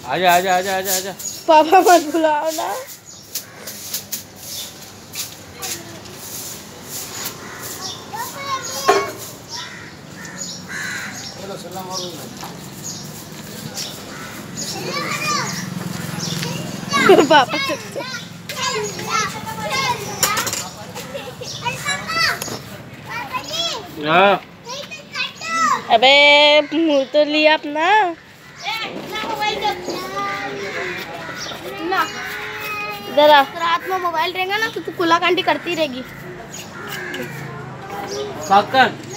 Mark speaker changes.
Speaker 1: आजा आजा आजा आजा आजा।
Speaker 2: पापा मत बुलाओ ना। पापा अबे मुँह तो लिया अपना। इधर आ। रात में मोबाइल रहेगा ना तो तू कुला कांडी करती रहेगी।